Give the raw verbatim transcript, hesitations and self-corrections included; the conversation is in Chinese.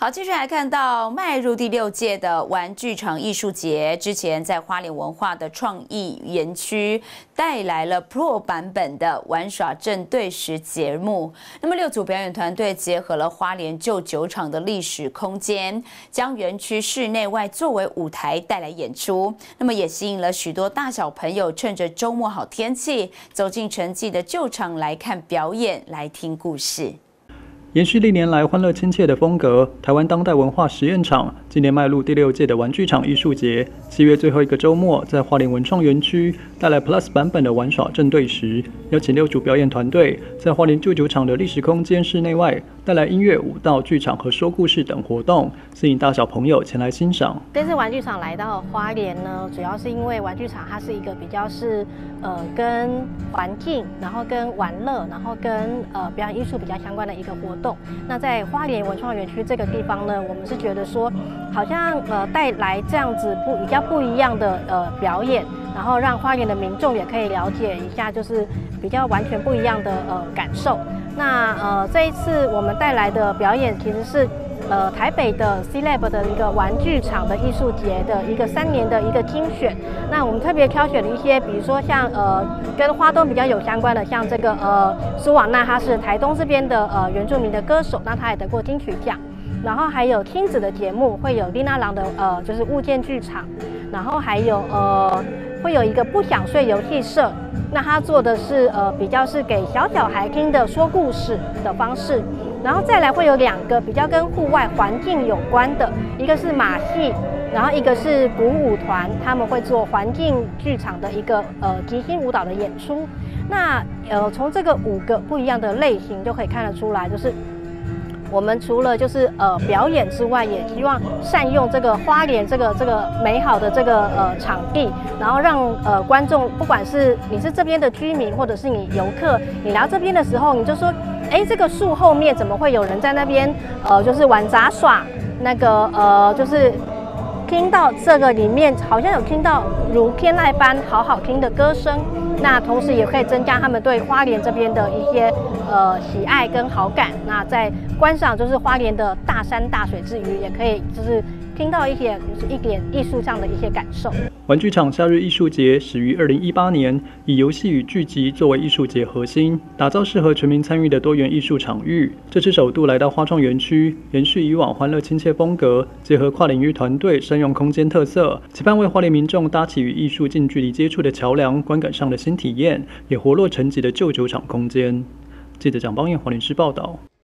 好，继续来看到迈入第六届的玩具厂艺术节，之前在花莲文化的创意园区带来了 Pro 版本的玩耍正对时节目。那么六组表演团队结合了花莲旧酒厂的历史空间，将园区室内外作为舞台带来演出。那么也吸引了许多大小朋友趁着周末好天气，走进沉寂的旧厂来看表演，来听故事。 延续历年来欢乐亲切的风格，台湾当代文化实验场今年迈入第六届的玩具厂艺术节。七月最后一个周末，在花莲文创园区带来 Plus 版本的玩耍正对时，邀请六组表演团队在花莲旧酒厂的历史空间室内外带来音乐、舞蹈、剧场和说故事等活动，吸引大小朋友前来欣赏。 这次玩具厂来到花莲呢，主要是因为玩具厂它是一个比较是呃跟环境，然后跟玩乐，然后跟呃表演艺术比较相关的一个活动。 那在花莲文创园区这个地方呢，我们是觉得说，好像呃带来这样子不比较不一样的呃表演，然后让花莲的民众也可以了解一下，就是比较完全不一样的呃感受。那呃这一次我们带来的表演其实是。 呃，台北的 C Lab 的一个玩具厂的艺术节的一个三年的一个精选，那我们特别挑选了一些，比如说像呃跟花东比较有相关的，像这个呃苏瓦娜，她是台东这边的呃原住民的歌手，那她也得过金曲奖。然后还有亲子的节目，会有丽娜郎的呃就是物件剧场，然后还有呃会有一个不想睡游戏社，那他做的是呃比较是给小小孩听的说故事的方式。 然后再来会有两个比较跟户外环境有关的，一个是马戏，然后一个是鼓舞团，他们会做环境剧场的一个呃即兴舞蹈的演出。那呃从这个五个不一样的类型就可以看得出来，就是我们除了就是呃表演之外，也希望善用这个花莲这个这个美好的这个呃场地，然后让呃观众，不管是你是这边的居民，或者是你游客，你来到这边的时候，你就说。 哎，这个树后面怎么会有人在那边？呃，就是玩杂耍，那个呃，就是听到这个里面好像有听到如天籁般好好听的歌声。那同时也可以增加他们对花莲这边的一些呃喜爱跟好感。那在观赏就是花莲的大山大水之余，也可以就是听到一些就是一点艺术上的一些感受。 玩具厂夏日艺术节始于二零一八年，以游戏与剧集作为艺术节核心，打造适合全民参与的多元艺术场域。这次首度来到花创园区，延续以往欢乐亲切风格，结合跨领域团队善用空间特色，期盼为花莲民众搭起与艺术近距离接触的桥梁，观感上的新体验，也活络沉寂的旧酒厂空间。记者蒋邦彦，花莲市报道。